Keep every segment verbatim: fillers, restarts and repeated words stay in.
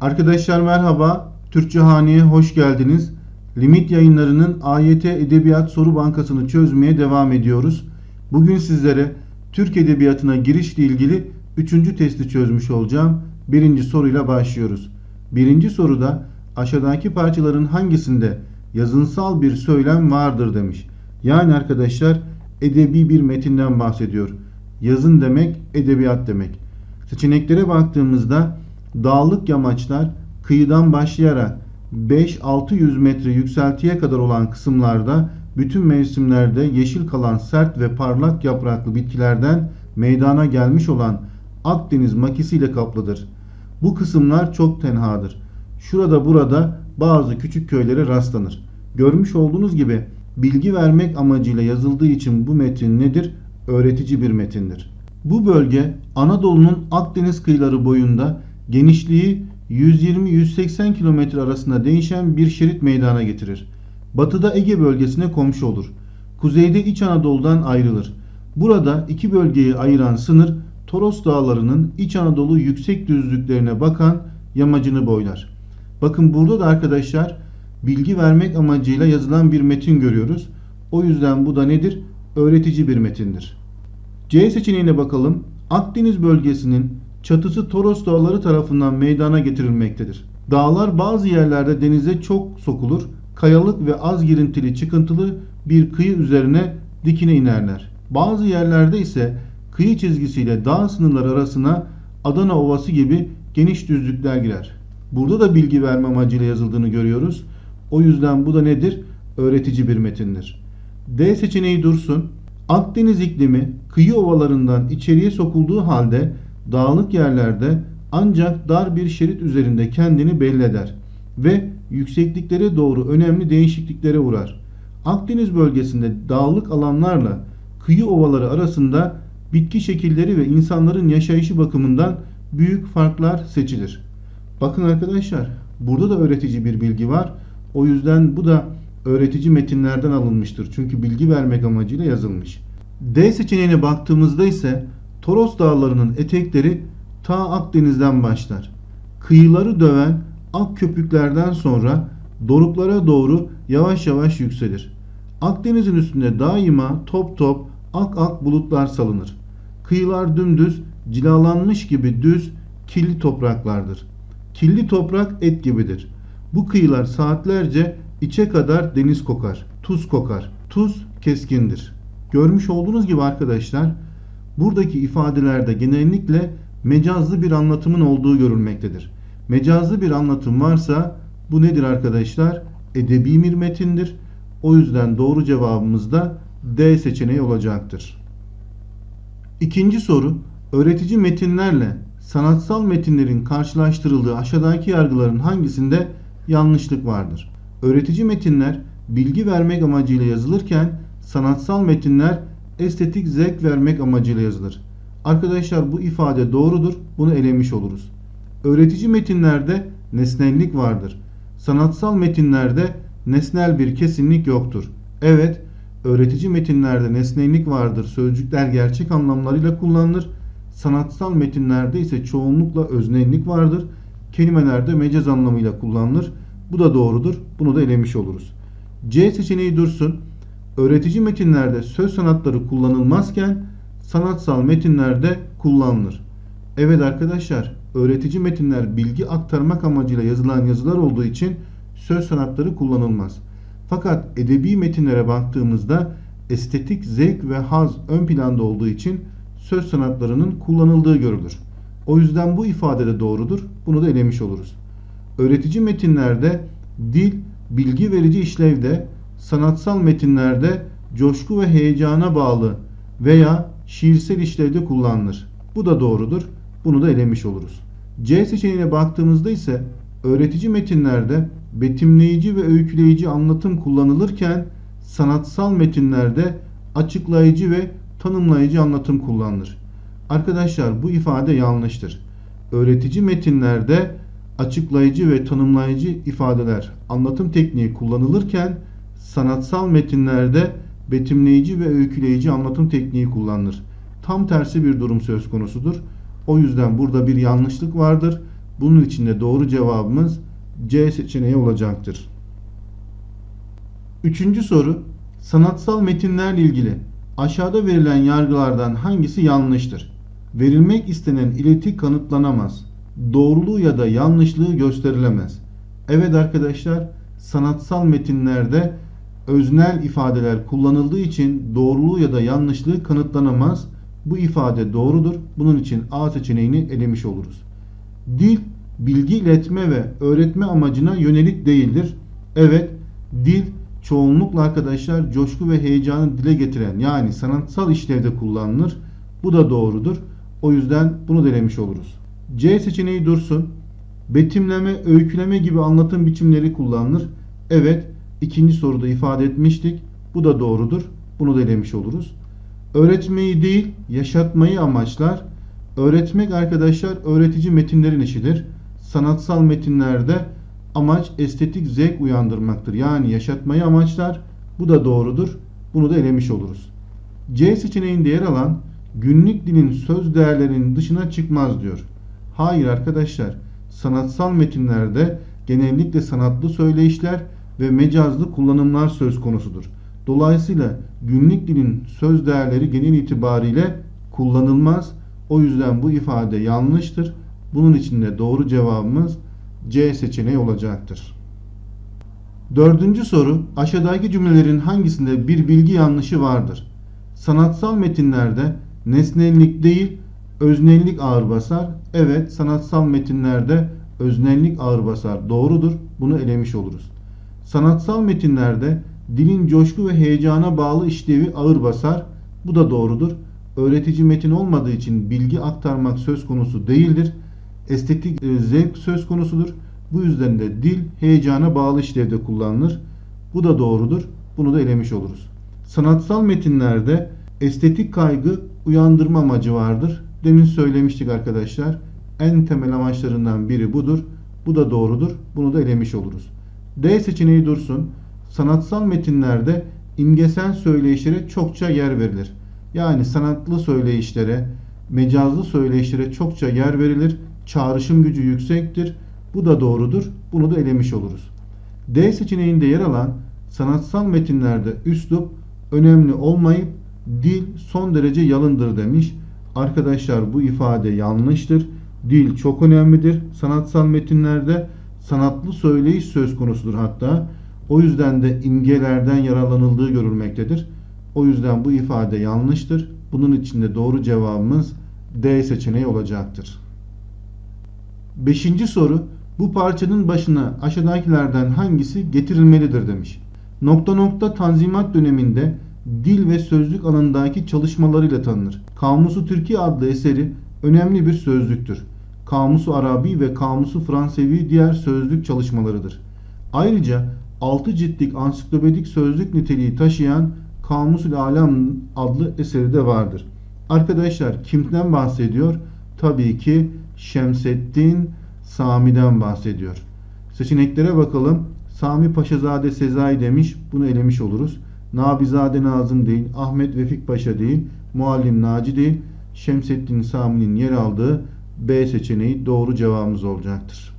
Arkadaşlar merhaba, Türkçe Hane'ye hoş geldiniz. Limit Yayınları'nın A Y T Edebiyat Soru Bankası'nı çözmeye devam ediyoruz. Bugün sizlere Türk Edebiyatı'na girişle ilgili üçüncü testi çözmüş olacağım. Birinci soruyla başlıyoruz. Birinci soruda aşağıdaki parçaların hangisinde yazınsal bir söylem vardır demiş. Yani arkadaşlar edebi bir metinden bahsediyor. Yazın demek edebiyat demek. Seçeneklere baktığımızda dağlık yamaçlar kıyıdan başlayarak beş altı yüz metre yükseltiye kadar olan kısımlarda bütün mevsimlerde yeşil kalan sert ve parlak yapraklı bitkilerden meydana gelmiş olan Akdeniz makisiyle kaplıdır. Bu kısımlar çok tenhadır. Şurada burada bazı küçük köylere rastlanır. Görmüş olduğunuz gibi bilgi vermek amacıyla yazıldığı için bu metin nedir? Öğretici bir metindir. Bu bölge Anadolu'nun Akdeniz kıyıları boyunda genişliği yüz yirmi yüz seksen kilometre arasında değişen bir şerit meydana getirir. Batıda Ege bölgesine komşu olur. Kuzeyde İç Anadolu'dan ayrılır. Burada iki bölgeyi ayıran sınır Toros Dağları'nın İç Anadolu yüksek düzlüklerine bakan yamacını boylar. Bakın burada da arkadaşlar bilgi vermek amacıyla yazılan bir metin görüyoruz. O yüzden bu da nedir? Öğretici bir metindir. C seçeneğine bakalım. Akdeniz bölgesinin çatısı Toros Dağları tarafından meydana getirilmektedir. Dağlar bazı yerlerde denize çok sokulur, kayalık ve az girintili çıkıntılı bir kıyı üzerine dikine inerler. Bazı yerlerde ise kıyı çizgisiyle dağ sınırları arasına Adana Ovası gibi geniş düzlükler girer. Burada da bilgi verme amacıyla yazıldığını görüyoruz. O yüzden bu da nedir? Öğretici bir metindir. D seçeneği dursun. Akdeniz iklimi kıyı ovalarından içeriye sokulduğu halde dağlık yerlerde ancak dar bir şerit üzerinde kendini belli eder ve yüksekliklere doğru önemli değişikliklere uğrar. Akdeniz bölgesinde dağlık alanlarla kıyı ovaları arasında bitki şekilleri ve insanların yaşayışı bakımından büyük farklar seçilir. Bakın arkadaşlar, burada da öğretici bir bilgi var. O yüzden bu da öğretici metinlerden alınmıştır. Çünkü bilgi vermek amacıyla yazılmış. D seçeneğine baktığımızda ise Toros Dağları'nın etekleri ta Akdeniz'den başlar. Kıyıları döven ak köpüklerden sonra doruklara doğru yavaş yavaş yükselir. Akdeniz'in üstünde daima top top ak ak bulutlar salınır. Kıyılar dümdüz, cilalanmış gibi düz, kirli topraklardır. Kirli toprak et gibidir. Bu kıyılar saatlerce içe kadar deniz kokar, tuz kokar. Tuz keskindir. Görmüş olduğunuz gibi arkadaşlar, buradaki ifadelerde genellikle mecazlı bir anlatımın olduğu görülmektedir. Mecazlı bir anlatım varsa bu nedir arkadaşlar? Edebi bir metindir. O yüzden doğru cevabımız da D seçeneği olacaktır. İkinci soru, öğretici metinlerle sanatsal metinlerin karşılaştırıldığı aşağıdaki yargıların hangisinde yanlışlık vardır? Öğretici metinler bilgi vermek amacıyla yazılırken sanatsal metinler estetik zevk vermek amacıyla yazılır. Arkadaşlar bu ifade doğrudur. Bunu elemiş oluruz. Öğretici metinlerde nesnellik vardır. Sanatsal metinlerde nesnel bir kesinlik yoktur. Evet, öğretici metinlerde nesnellik vardır. Sözcükler gerçek anlamlarıyla kullanılır. Sanatsal metinlerde ise çoğunlukla öznellik vardır. Kelimeler de mecaz anlamıyla kullanılır. Bu da doğrudur. Bunu da elemiş oluruz. C seçeneği dursun. Öğretici metinlerde söz sanatları kullanılmazken sanatsal metinlerde kullanılır. Evet arkadaşlar, öğretici metinler bilgi aktarmak amacıyla yazılan yazılar olduğu için söz sanatları kullanılmaz. Fakat edebi metinlere baktığımızda estetik zevk ve haz ön planda olduğu için söz sanatlarının kullanıldığı görülür. O yüzden bu ifade de doğrudur. Bunu da elemiş oluruz. Öğretici metinlerde dil bilgi verici işlevde, sanatsal metinlerde coşku ve heyecana bağlı veya şiirsel işlevde kullanılır. Bu da doğrudur. Bunu da elemiş oluruz. C seçeneğine baktığımızda ise öğretici metinlerde betimleyici ve öyküleyici anlatım kullanılırken sanatsal metinlerde açıklayıcı ve tanımlayıcı anlatım kullanılır. Arkadaşlar bu ifade yanlıştır. Öğretici metinlerde açıklayıcı ve tanımlayıcı ifadeler, anlatım tekniği kullanılırken sanatsal metinlerde betimleyici ve öyküleyici anlatım tekniği kullanılır. Tam tersi bir durum söz konusudur. O yüzden burada bir yanlışlık vardır. Bunun için de doğru cevabımız C seçeneği olacaktır. Üçüncü soru, sanatsal metinlerle ilgili aşağıda verilen yargılardan hangisi yanlıştır? Verilmek istenen ileti kanıtlanamaz. Doğruluğu ya da yanlışlığı gösterilemez. Evet arkadaşlar, sanatsal metinlerde öznel ifadeler kullanıldığı için doğruluğu ya da yanlışlığı kanıtlanamaz. Bu ifade doğrudur. Bunun için A seçeneğini elemiş oluruz. Dil, bilgi iletme ve öğretme amacına yönelik değildir. Evet, dil çoğunlukla arkadaşlar coşku ve heyecanı dile getiren, yani sanatsal işlevde kullanılır. Bu da doğrudur. O yüzden bunu denemiş oluruz. C seçeneği dursun. Betimleme, öyküleme gibi anlatım biçimleri kullanılır. Evet, ikinci soruda ifade etmiştik. Bu da doğrudur. Bunu da elemiş oluruz. Öğretmeyi değil, yaşatmayı amaçlar. Öğretmek arkadaşlar öğretici metinlerin işidir. Sanatsal metinlerde amaç estetik zevk uyandırmaktır. Yani yaşatmayı amaçlar. Bu da doğrudur. Bunu da elemiş oluruz. C seçeneğinde yer alan günlük dilin söz değerlerinin dışına çıkmaz diyor. Hayır arkadaşlar. Sanatsal metinlerde genellikle sanatlı söyleyişler ve mecazlı kullanımlar söz konusudur. Dolayısıyla günlük dilin söz değerleri genel itibariyle kullanılmaz. O yüzden bu ifade yanlıştır. Bunun için de doğru cevabımız C seçeneği olacaktır. Dördüncü soru, aşağıdaki cümlelerin hangisinde bir bilgi yanlışı vardır? Sanatsal metinlerde nesnellik değil, öznellik ağır basar. Evet, sanatsal metinlerde öznellik ağır basar. Doğrudur. Bunu elemiş oluruz. Sanatsal metinlerde dilin coşku ve heyecana bağlı işlevi ağır basar. Bu da doğrudur. Öğretici metin olmadığı için bilgi aktarmak söz konusu değildir. Estetik e, zevk söz konusudur. Bu yüzden de dil heyecana bağlı işlevde kullanılır. Bu da doğrudur. Bunu da elemiş oluruz. Sanatsal metinlerde estetik kaygı uyandırma amacı vardır. Demin söylemiştik arkadaşlar. En temel amaçlarından biri budur. Bu da doğrudur. Bunu da elemiş oluruz. D seçeneği dursun. Sanatsal metinlerde imgesel söyleyişlere çokça yer verilir. Yani sanatlı söyleyişlere, mecazlı söyleyişlere çokça yer verilir. Çağrışım gücü yüksektir. Bu da doğrudur. Bunu da elemiş oluruz. D seçeneğinde yer alan sanatsal metinlerde üslup önemli olmayıp dil son derece yalındır demiş. Arkadaşlar bu ifade yanlıştır. Dil çok önemlidir. Sanatsal metinlerde sanatlı söyleyiş söz konusudur hatta. O yüzden de imgelerden yararlanıldığı görülmektedir. O yüzden bu ifade yanlıştır. Bunun için de doğru cevabımız D seçeneği olacaktır. Beşinci soru, bu parçanın başına aşağıdakilerden hangisi getirilmelidir demiş. Nokta nokta Tanzimat döneminde dil ve sözlük alanındaki çalışmalarıyla tanınır. Kamusu Türkiye adlı eseri önemli bir sözlüktür. Kamusu Arabi ve Kamusu Fransevi diğer sözlük çalışmalarıdır. Ayrıca altı ciltlik ansiklopedik sözlük niteliği taşıyan Kamusul Alem adlı eseri de vardır. Arkadaşlar kimden bahsediyor? Tabii ki Şemseddin Sami'den bahsediyor. Seçeneklere bakalım. Sami Paşazade Sezai demiş. Bunu elemiş oluruz. Nabizade Nazım değil. Ahmet Vefik Paşa değil. Muallim Naci değil. Şemseddin Sami'nin yer aldığı B seçeneği doğru cevabımız olacaktır.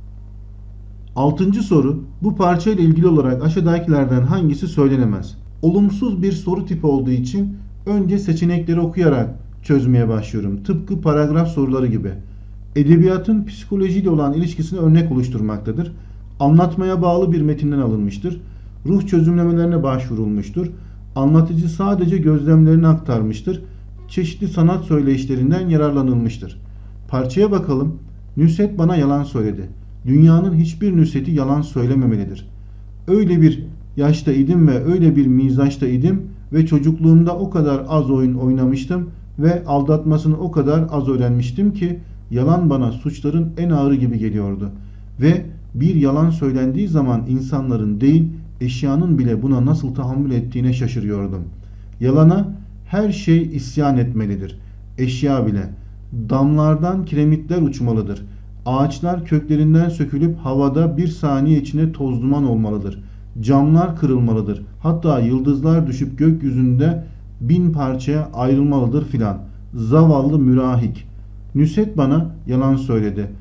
Altıncı soru. Bu parçayla ilgili olarak aşağıdakilerden hangisi söylenemez? Olumsuz bir soru tipi olduğu için önce seçenekleri okuyarak çözmeye başlıyorum. Tıpkı paragraf soruları gibi. Edebiyatın psikolojiyle olan ilişkisine örnek oluşturmaktadır. Anlatmaya bağlı bir metinden alınmıştır. Ruh çözümlemelerine başvurulmuştur. Anlatıcı sadece gözlemlerini aktarmıştır. Çeşitli sanat söyleyişlerinden yararlanılmıştır. Parçaya bakalım. Nusret bana yalan söyledi. Dünyanın hiçbir Nusret'i yalan söylememelidir. Öyle bir yaşta idim ve öyle bir mizaçta idim ve çocukluğumda o kadar az oyun oynamıştım ve aldatmasını o kadar az öğrenmiştim ki yalan bana suçların en ağırı gibi geliyordu. Ve bir yalan söylendiği zaman insanların değil, eşyanın bile buna nasıl tahammül ettiğine şaşırıyordum. Yalana her şey isyan etmelidir. Eşya bile. Damlardan kiremitler uçmalıdır. Ağaçlar köklerinden sökülüp havada bir saniye içinde toz duman olmalıdır. Camlar kırılmalıdır. Hatta yıldızlar düşüp gökyüzünde bin parçaya ayrılmalıdır filan. Zavallı mürahik. Nusret bana yalan söyledi.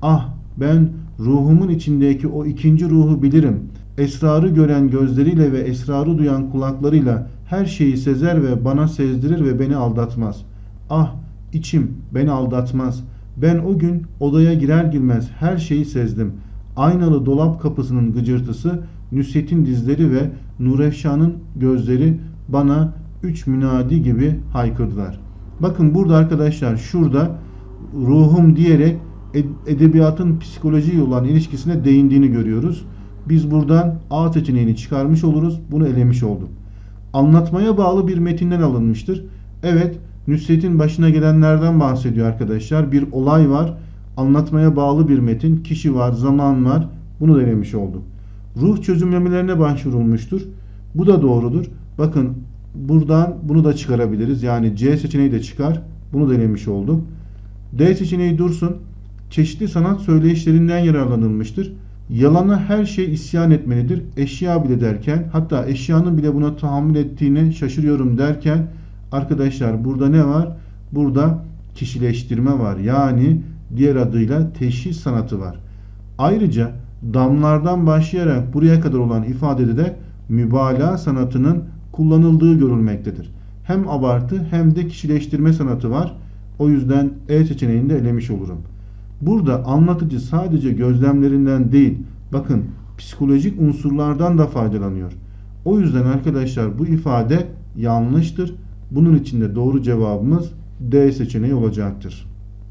Ah, ben ruhumun içindeki o ikinci ruhu bilirim. Esrarı gören gözleriyle ve esrarı duyan kulaklarıyla her şeyi sezer ve bana sezdirir ve beni aldatmaz. Ah, içim beni aldatmaz. Ben o gün odaya girer girmez her şeyi sezdim. Aynalı dolap kapısının gıcırtısı, Nusret'in dizleri ve Nurefşan'ın gözleri bana üç münadi gibi haykırdılar. Bakın burada arkadaşlar, şurada ruhum diyerek edebiyatın psikolojiyle olan ilişkisine değindiğini görüyoruz. Biz buradan A seçeneğini çıkarmış oluruz. Bunu elemiş olduk. Anlatmaya bağlı bir metinden alınmıştır. Evet, Nusret'in başına gelenlerden bahsediyor arkadaşlar. Bir olay var. Anlatmaya bağlı bir metin. Kişi var, zaman var. Bunu da elemiş olduk. Ruh çözümlemelerine başvurulmuştur. Bu da doğrudur. Bakın buradan bunu da çıkarabiliriz. Yani C seçeneği de çıkar. Bunu da elemiş olduk. D seçeneği dursun. Çeşitli sanat söyleyişlerinden yararlanılmıştır. Yalana her şey isyan etmelidir. Eşya bile derken, hatta eşyanın bile buna tahammül ettiğine şaşırıyorum derken, arkadaşlar burada ne var? Burada kişileştirme var. Yani diğer adıyla teşhis sanatı var. Ayrıca damlardan başlayarak buraya kadar olan ifadede de mübalağa sanatının kullanıldığı görülmektedir. Hem abartı hem de kişileştirme sanatı var. O yüzden E seçeneğini de elemiş olurum. Burada anlatıcı sadece gözlemlerinden değil, bakın psikolojik unsurlardan da faydalanıyor. O yüzden arkadaşlar bu ifade yanlıştır. Bunun için de doğru cevabımız D seçeneği olacaktır.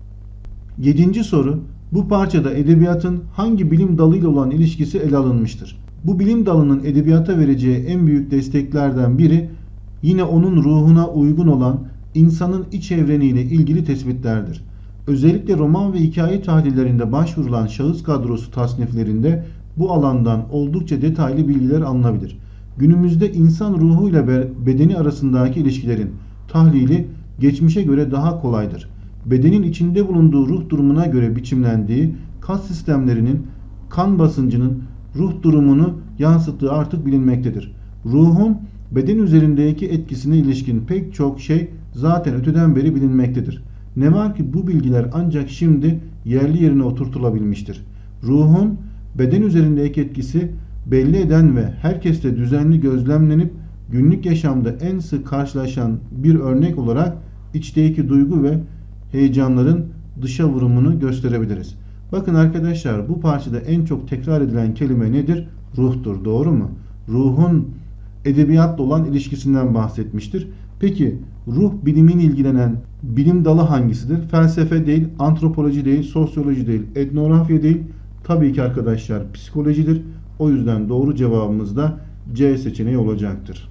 Yedinci soru. Bu parçada edebiyatın hangi bilim dalıyla olan ilişkisi ele alınmıştır? Bu bilim dalının edebiyata vereceği en büyük desteklerden biri yine onun ruhuna uygun olan insanın iç evreniyle ilgili tespitlerdir. Özellikle roman ve hikaye tahlillerinde başvurulan şahıs kadrosu tasniflerinde bu alandan oldukça detaylı bilgiler alınabilir. Günümüzde insan ruhu ile bedeni arasındaki ilişkilerin tahlili geçmişe göre daha kolaydır. Bedenin içinde bulunduğu ruh durumuna göre biçimlendiği kas sistemlerinin kan basıncının ruh durumunu yansıttığı artık bilinmektedir. Ruhun beden üzerindeki etkisine ilişkin pek çok şey zaten öteden beri bilinmektedir. Ne var ki bu bilgiler ancak şimdi yerli yerine oturtulabilmiştir. Ruhun beden üzerindeki etkisi belli eden ve herkeste düzenli gözlemlenip günlük yaşamda en sık karşılaşan bir örnek olarak içteki duygu ve heyecanların dışa vurumunu gösterebiliriz. Bakın arkadaşlar, bu parçada en çok tekrar edilen kelime nedir? Ruhtur. Doğru mu? Ruhun edebiyatla olan ilişkisinden bahsetmiştir. Peki ruh bilimiyle ilgilenen bilim dalı hangisidir? Felsefe değil, antropoloji değil, sosyoloji değil, etnografya değil. Tabii ki arkadaşlar psikolojidir. O yüzden doğru cevabımız da C seçeneği olacaktır.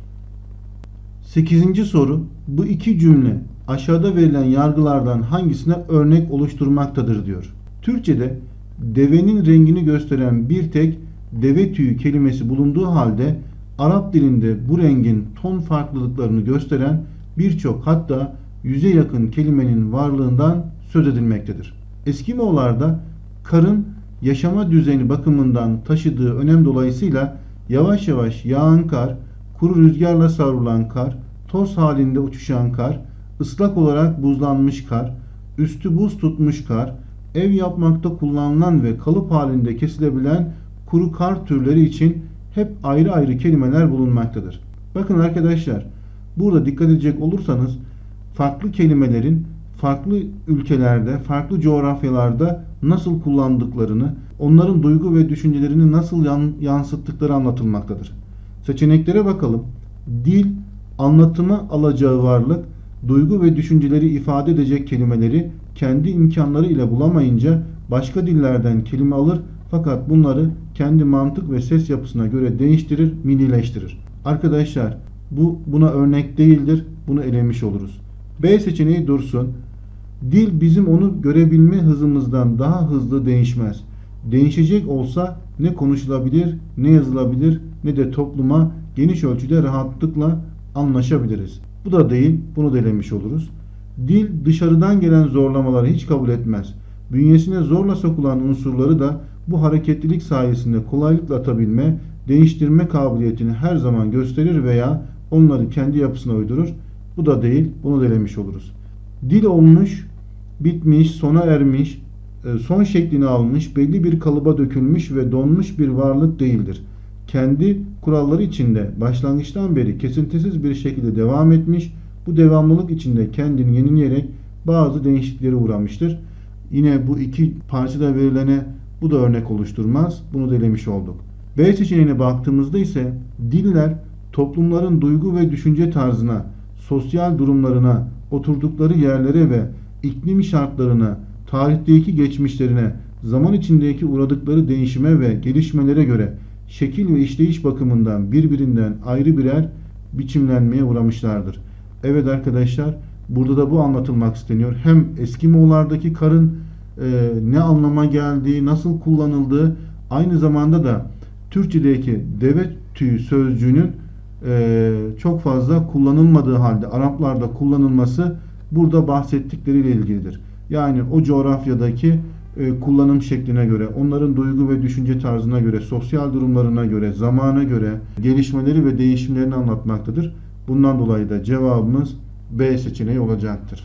Sekizinci soru. Bu iki cümle aşağıda verilen yargılardan hangisine örnek oluşturmaktadır diyor. Türkçe'de devenin rengini gösteren bir tek deve tüyü kelimesi bulunduğu halde Arap dilinde bu rengin ton farklılıklarını gösteren birçok, hatta yüze yakın kelimenin varlığından söz edilmektedir. Eskimoğullarda karın yaşama düzeni bakımından taşıdığı önem dolayısıyla yavaş yavaş yağan kar, kuru rüzgarla savrulan kar, toz halinde uçuşan kar, ıslak olarak buzlanmış kar, üstü buz tutmuş kar, ev yapmakta kullanılan ve kalıp halinde kesilebilen kuru kar türleri için hep ayrı ayrı kelimeler bulunmaktadır. Bakın arkadaşlar, burada dikkat edecek olursanız farklı kelimelerin farklı ülkelerde, farklı coğrafyalarda nasıl kullandıklarını, onların duygu ve düşüncelerini nasıl yansıttıkları anlatılmaktadır. Seçeneklere bakalım. Dil, anlatıma alacağı varlık, duygu ve düşünceleri ifade edecek kelimeleri kendi imkanları ile bulamayınca başka dillerden kelime alır, fakat bunları kendi mantık ve ses yapısına göre değiştirir, minileştirir. Arkadaşlar bu buna örnek değildir. Bunu elemiş oluruz. B seçeneği dursun. Dil bizim onu görebilme hızımızdan daha hızlı değişmez. Değişecek olsa ne konuşulabilir, ne yazılabilir, ne de topluma geniş ölçüde rahatlıkla anlaşabiliriz. Bu da değil, bunu da elemiş oluruz. Dil dışarıdan gelen zorlamaları hiç kabul etmez. Bünyesine zorla sokulan unsurları da bu hareketlilik sayesinde kolaylıkla atabilme, değiştirme kabiliyetini her zaman gösterir veya onları kendi yapısına uydurur. Bu da değil, bunu da elemiş oluruz. Dil olmuş, bitmiş, sona ermiş, e, son şeklini almış, belli bir kalıba dökülmüş ve donmuş bir varlık değildir. Kendi kuralları içinde başlangıçtan beri kesintisiz bir şekilde devam etmiş, bu devamlılık içinde kendini yenileyerek bazı değişikliklere uğramıştır. Yine bu iki parçada verilene bu da örnek oluşturmaz. Bunu da elemiş olduk. B seçeneğine baktığımızda ise diller toplumların duygu ve düşünce tarzına, sosyal durumlarına, oturdukları yerlere ve iklim şartlarına, tarihteki geçmişlerine, zaman içindeki uğradıkları değişime ve gelişmelere göre şekil ve işleyiş bakımından birbirinden ayrı birer biçimlenmeye uğramışlardır. Evet arkadaşlar, burada da bu anlatılmak isteniyor. Hem Eskimoğullardaki karın e, ne anlama geldiği, nasıl kullanıldığı, aynı zamanda da Türkçedeki deve tüyü sözcüğünün e, çok fazla kullanılmadığı halde Araplarda kullanılması burada bahsettikleriyle ilgilidir. Yani o coğrafyadaki e, kullanım şekline göre, onların duygu ve düşünce tarzına göre, sosyal durumlarına göre, zamana göre gelişmeleri ve değişimlerini anlatmaktadır. Bundan dolayı da cevabımız B seçeneği olacaktır.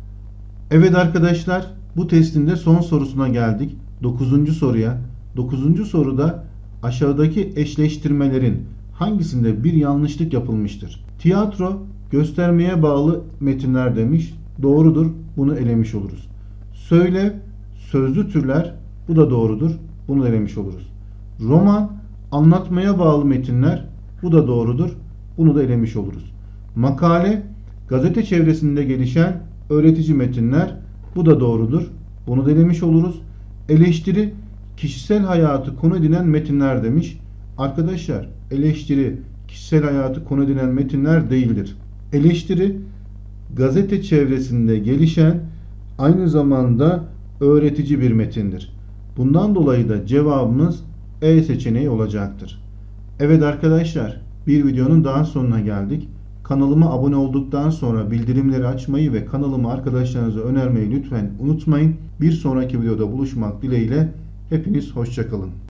Evet arkadaşlar, bu testin de son sorusuna geldik. dokuzuncu soruya. dokuzuncu soruda aşağıdaki eşleştirmelerin hangisinde bir yanlışlık yapılmıştır? Tiyatro göstermeye bağlı metinler demiş. Doğrudur. Bunu elemiş oluruz. Söyle sözlü türler. Bu da doğrudur. Bunu elemiş oluruz. Roman anlatmaya bağlı metinler. Bu da doğrudur. Bunu da elemiş oluruz. Makale gazete çevresinde gelişen öğretici metinler. Bu da doğrudur. Bunu da elemiş oluruz. Eleştiri kişisel hayatı konu edinen metinler demiş. Arkadaşlar, eleştiri kişisel hayatı konu edilen metinler değildir. Eleştiri gazete çevresinde gelişen, aynı zamanda öğretici bir metindir. Bundan dolayı da cevabımız E seçeneği olacaktır. Evet arkadaşlar, bir videonun daha sonuna geldik. Kanalıma abone olduktan sonra bildirimleri açmayı ve kanalımı arkadaşlarınıza önermeyi lütfen unutmayın. Bir sonraki videoda buluşmak dileğiyle hepiniz hoşça kalın.